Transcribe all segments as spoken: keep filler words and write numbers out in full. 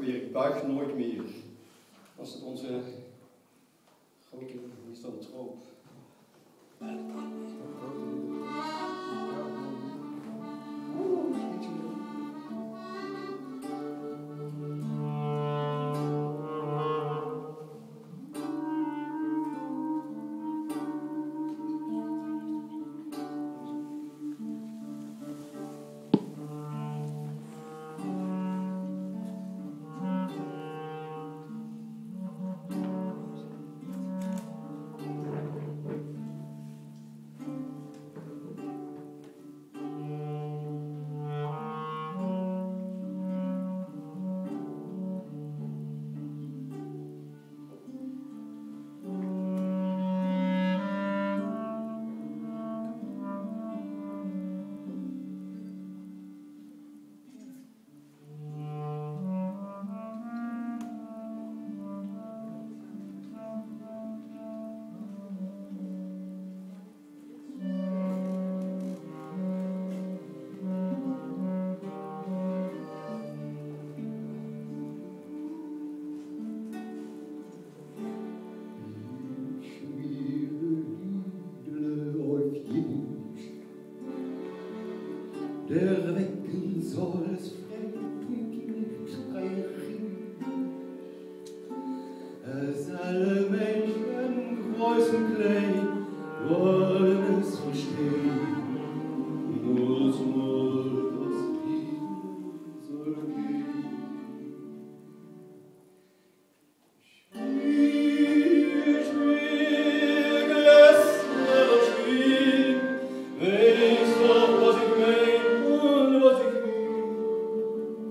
weer, ik buig nooit meer. Was het onze grote misantroop. Der wecken soll es Fremdwinkel sprechen, als alle Menschen, groß und klein, wollen es verstehen. Nur so das Leben soll gehen. Spiel, spiel, gelassen Spiel, weißt doch, was ich mein und was ich will.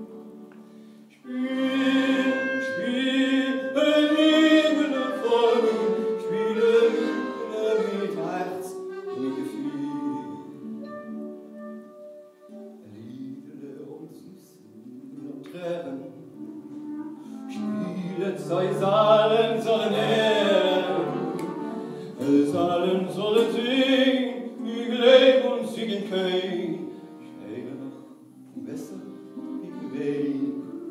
Spiel, spiel, ein Leben voll, spiele mit Herz und Gefühl. Liedele und Süßen und Tränen, spielet sei Saalen sollen ehren, Saalen sollen singen, wie leben und singen können. Schäge noch besser wie Wein.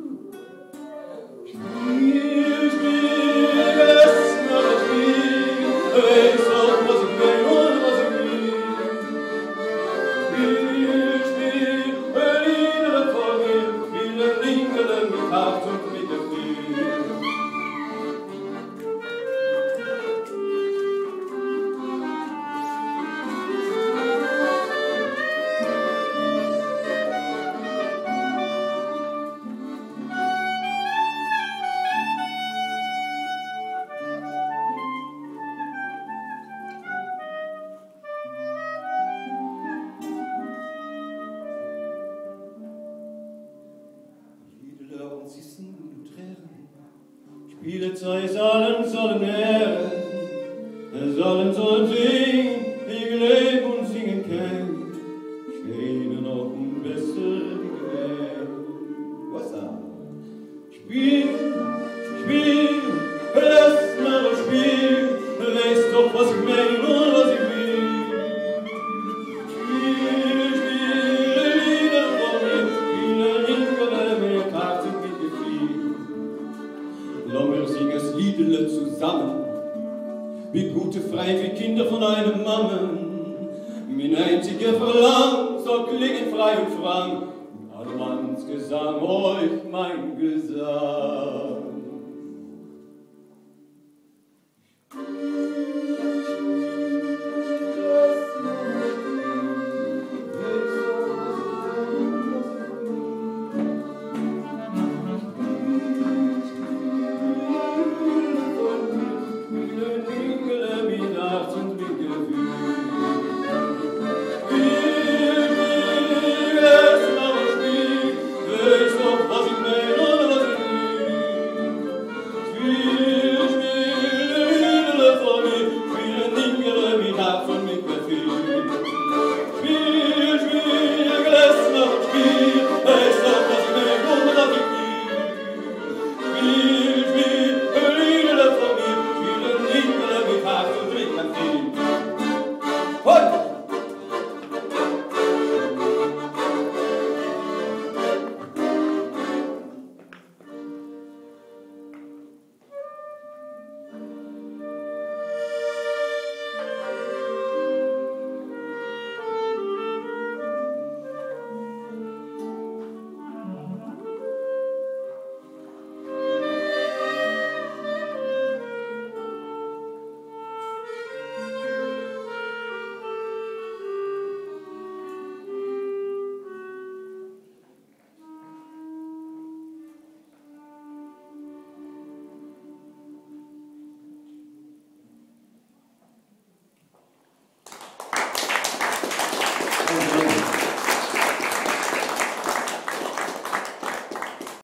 Spiel, spiel, es noch Spiel, weiß doch, was ich will und was ich will. Spiel, spiel, ein Liedele vor mir, spiele Liedele mit Hart und mit Gefühl. Liedele und Süßen und Tränen, spielet sei Saalen sollen ehren, Saalen sollen singen, wie leben und singen können, schöne noch und besser wie Wein. Was da? Spiel, spiel, lass mal das Spiel, weißt doch, was ich mein und was ich will. Spiel, spiel, Lieder vor mir, spiele Lieder mit Herz und mit Gefühl. Lass mir singen es Liedele zusammen, wie gute Frei, wie Kinder von einem Mammen. Mein einziger Verlangen soll klingen frei und frank, alle Manns Gesang, euch mein Gesang. Von